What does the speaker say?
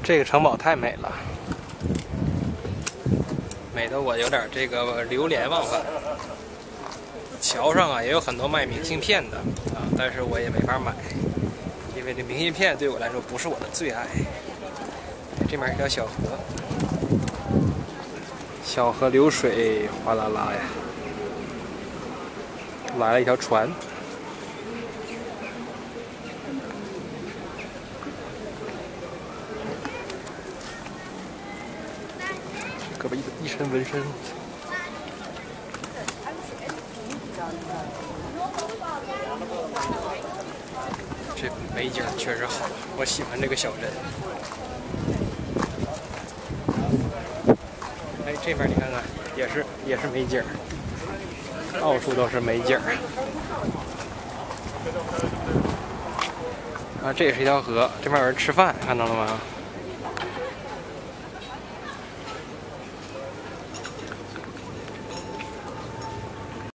这个城堡太美了，美的我有点这个流连忘返。桥上啊也有很多卖明信片的啊，但是我也没法买，因为这明信片对我来说不是我的最爱。这面是条小河，小河流水哗啦啦呀，来了一条船。胳膊一身纹身。这美景确实好，我喜欢这个小镇。哎，这边你看看，也是美景，到处都是美景。啊，这也是一条河，这边有人吃饭，看到了吗？